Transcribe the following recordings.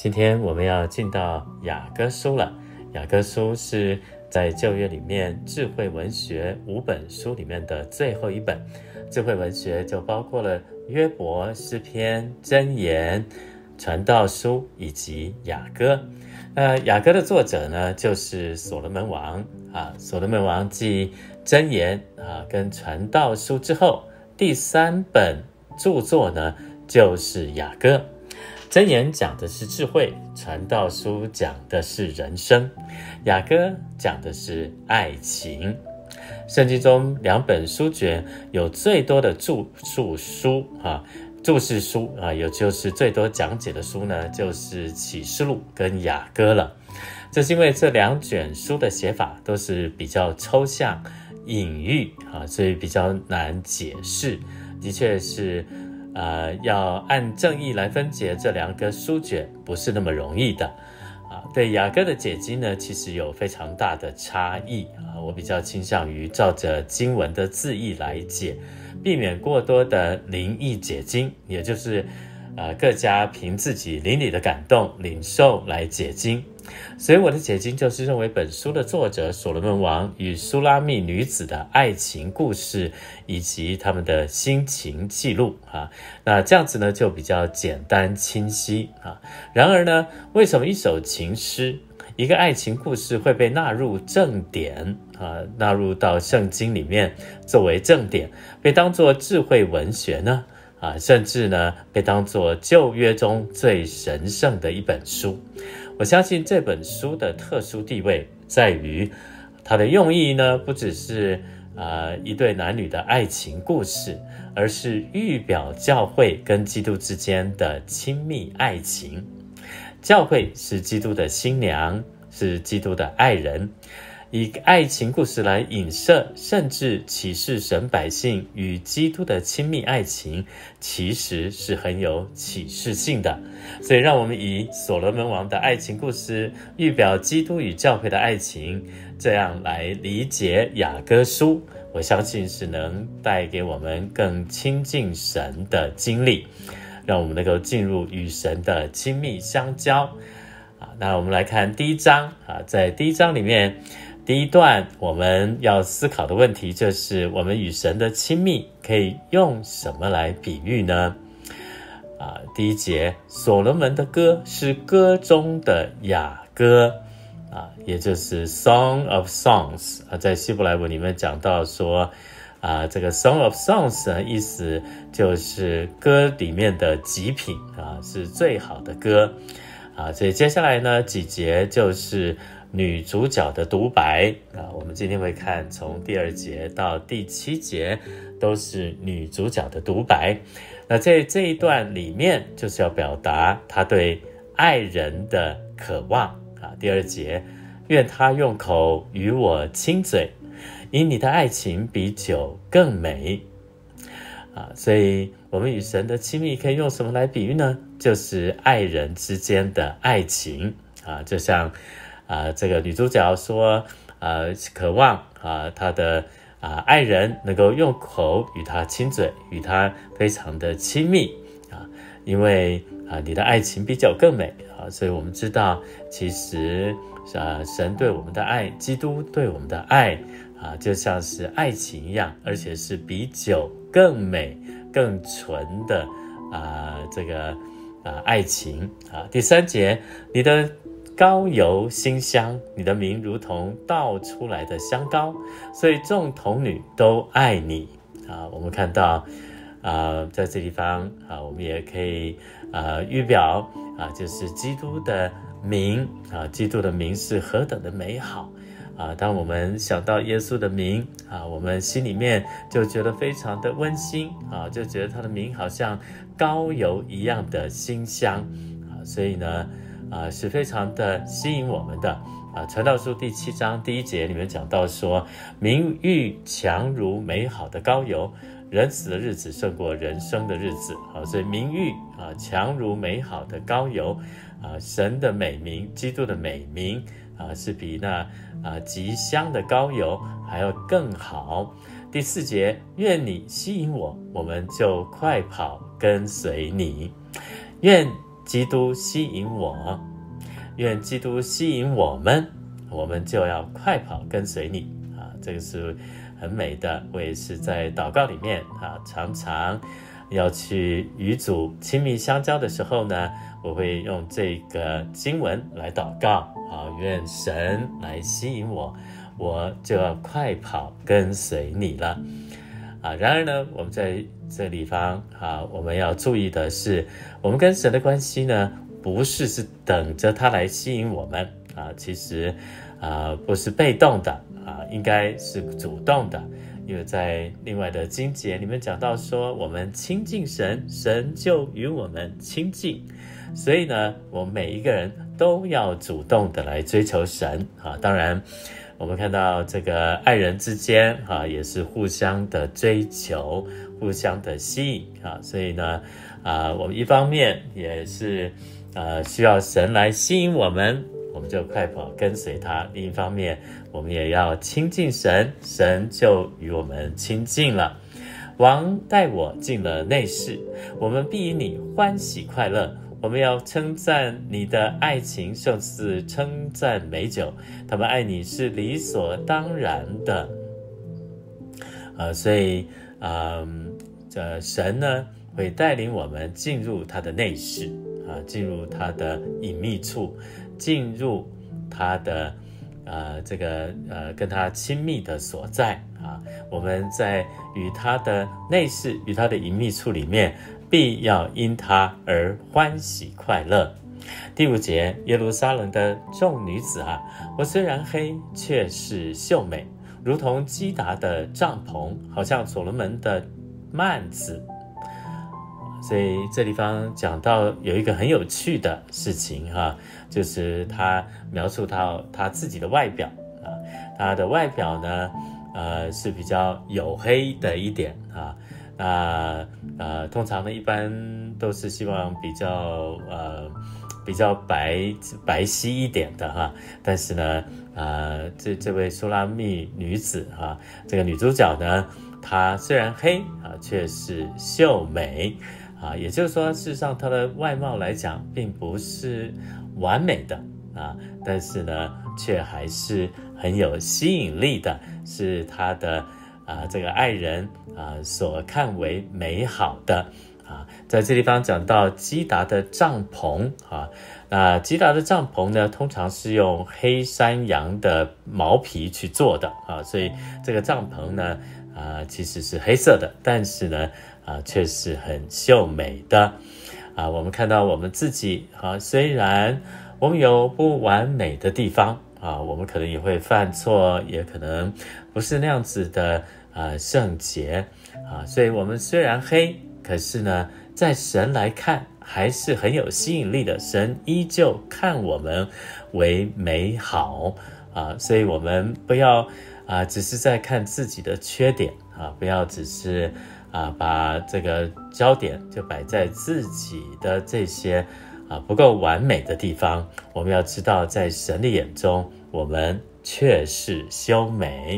今天我们要进到雅歌书了。雅歌书是在旧约里面智慧文学5本书里面的最后一本。智慧文学就包括了约伯、诗篇、箴言、传道书以及雅歌。雅歌的作者呢，就是所罗门王所罗门王继箴言跟传道书之后，第3本著作呢就是雅歌。箴言讲的是智慧，传道书讲的是人生，雅歌讲的是爱情。圣经中2本书卷有最多的注释书也就是最多讲解的书呢，就是启示录跟雅歌了。这是因为这2卷书的写法都是比较抽象隐喻所以比较难解释，的确是要按正义来分解这2个书卷不是那么容易的对雅歌的解经呢，其实有非常大的差异我比较倾向于照着经文的字义来解，避免过多的灵意解经，也就是各家凭自己灵里的感动领受来解经。所以我的解经就是认为本书的作者所罗门王与苏拉密女子的爱情故事以及他们的心情记录那这样子呢就比较简单清晰然而呢，为什么一首情诗一个爱情故事会被纳入正典纳入到圣经里面作为正典，被当作智慧文学呢甚至呢被当作旧约中最神圣的一本书？我相信这本书的特殊地位在于它的用意呢，不只是一对男女的爱情故事，而是预表教会跟基督之间的亲密爱情。教会是基督的新娘，是基督的爱人，以爱情故事来影射甚至启示神百姓与基督的亲密爱情，其实是很有启示性的。所以让我们以所罗门王的爱情故事预表基督与教会的爱情，这样来理解雅歌书，我相信是能带给我们更亲近神的经历，让我们能够进入与神的亲密相交那我们来看第1章在第1章里面第1段我们要思考的问题就是我们与神的亲密可以用什么来比喻呢第1节，所罗门的歌是歌中的雅歌也就是 Song of Songs 在希伯来文里面讲到说这个 Song of Songs 呢，意思就是歌里面的极品是最好的歌所以接下来呢几节就是女主角的独白我们今天会看从第2节到第7节都是女主角的独白。那在这一段里面就是要表达她对爱人的渴望第2节，愿他用口与我亲嘴，因你的爱情比酒更美所以我们与神的亲密可以用什么来比喻呢？就是爱人之间的爱情就像这个女主角说渴望她的爱人能够用口与她亲嘴，与她非常的亲密因为你的爱情比酒更美所以我们知道其实神对我们的爱，基督对我们的爱就像是爱情一样，而且是比酒更美更纯的这个爱情第3节，你的膏油馨香，你的名如同倒出来的香膏，所以众童女都爱你我们看到在这地方我们也可以预表就是基督的名基督的名是何等的美好当我们想到耶稣的名我们心里面就觉得非常的温馨就觉得他的名好像膏油一样的馨香所以呢是非常的吸引我们的传道书第7章第1节里面讲到说，名誉强如美好的膏油，人死的日子胜过人生的日子所以名誉强如美好的膏油神的美名，基督的美名是比那极香的膏油还要更好。第4节，愿你吸引我，我们就快跑跟随你。愿基督吸引我，愿基督吸引我们，我们就要快跑跟随你啊！这个是很美的。我也是在祷告里面啊，常常要去与主亲密相交的时候呢，我会用这个经文来祷告啊，愿神来吸引我，我就要快跑跟随你了啊！然而呢，我们在这地方啊，我们要注意的是，我们跟神的关系呢，不是等着他来吸引我们啊，其实不是被动的啊，应该是主动的。因为在另外的经节里面讲到说，我们亲近神，神就与我们亲近。所以呢，我们每一个人都要主动的来追求神啊。当然，我们看到这个爱人之间啊，也是互相的追求，互相的吸引啊。所以呢，我们一方面也是需要神来吸引我们，我们就快跑跟随他；另一方面，我们也要亲近神，神就与我们亲近了。王带我进了内室，我们必以你欢喜快乐。我们要称赞你的爱情，胜似称赞美酒。他们爱你是理所当然的。所以神呢会带领我们进入他的内室进入他的隐秘处，进入他的跟他亲密的所在啊。我们在与他的内室、与他的隐秘处里面，必要因他而欢喜快乐。第5节，耶路撒冷的众女子啊，我虽然黑，却是秀美，如同基达的帐篷，好像所罗门的幔子。所以这地方讲到有一个很有趣的事情就是他描述到他自己的外表他的外表呢是比较黝黑的一点通常呢一般都是希望比较白皙一点的但是呢这位苏拉密女子这个女主角呢，她虽然黑却是秀美也就是说，事实上她的外貌来讲并不是完美的但是呢却还是很有吸引力的，是她的这个爱人所看为美好的在这地方讲到基达的帐篷那基达的帐篷呢，通常是用黑山羊的毛皮去做的所以这个帐篷呢其实是黑色的，但是呢却是很秀美的我们看到我们自己虽然我们有不完美的地方我们可能也会犯错，也可能不是那样子的圣洁所以我们虽然黑，可是呢在神来看还是很有吸引力的，神依旧看我们为美好所以我们不要只是在看自己的缺点不要只是把这个焦点就摆在自己的这些不够完美的地方。我们要知道在神的眼中我们却是秀美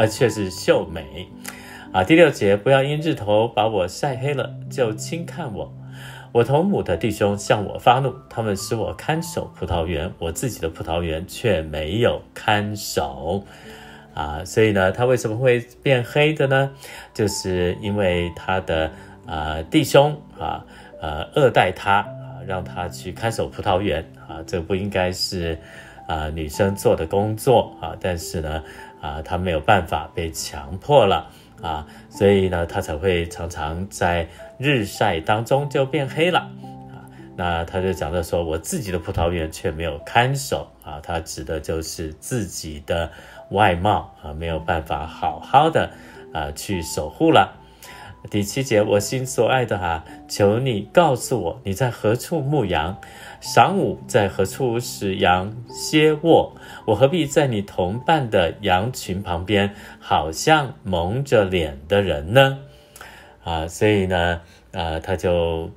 第6节，不要因日头把我晒黑了就轻看我，我同母的弟兄向我发怒，他们使我看守葡萄园，我自己的葡萄园却没有看守所以呢他为什么会变黑的呢？就是因为他的弟兄恶待他让他去看守葡萄园这不应该是女生做的工作但是呢他没有办法，被强迫了所以呢他才会常常在日晒当中就变黑了那他就讲到说，我自己的葡萄园却没有看守他指的就是自己的外貌没有办法好好的去守护了。第7节，我心所爱的求你告诉我，你在何处牧羊？晌午在何处使羊歇卧？我何必在你同伴的羊群旁边，好像蒙着脸的人呢？所以呢他就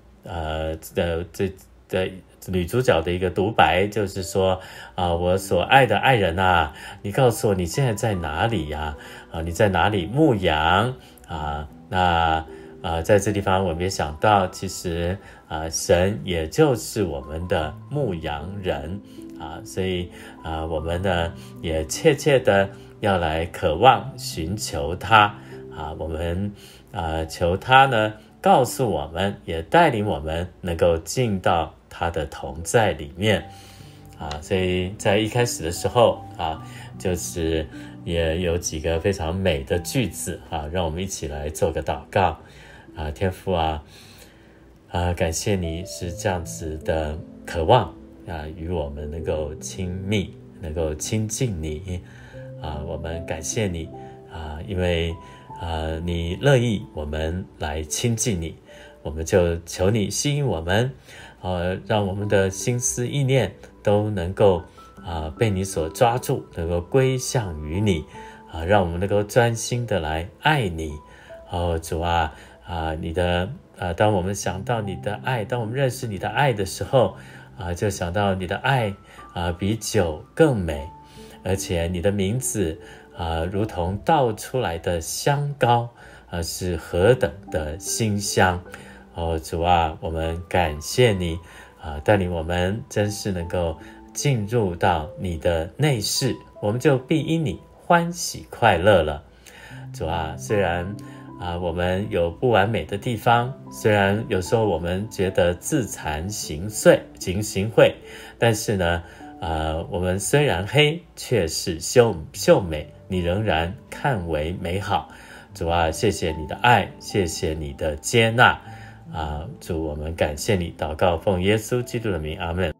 这女主角的一个独白就是说我所爱的爱人你告诉我你现在在哪里呀你在哪里牧羊那在这地方我们也想到，其实神也就是我们的牧羊人所以我们呢也切切的要来渴望寻求他我们求他呢告诉我们，也带领我们能够进到他的同在里面所以在一开始的时候就是也有几个非常美的句子让我们一起来做个祷告天父感谢你是这样子的渴望与我们能够亲密，能够亲近你我们感谢你因为你乐意我们来亲近你，我们就求你吸引我们让我们的心思意念都能够被你所抓住，能够归向于你让我们能够专心的来爱你主你的当我们想到你的爱，当我们认识你的爱的时候就想到你的爱比酒更美，而且你的名字如同倒出来的香膏是何等的馨香主我们感谢你带领我们真是能够进入到你的内室，我们就必因你欢喜快乐了。主虽然我们有不完美的地方，虽然有时候我们觉得自惭形秽，但是呢我们虽然黑，却是秀美，你仍然看为美好。主谢谢你的爱，谢谢你的接纳主我们感谢你，祷告奉耶稣基督的名，阿们。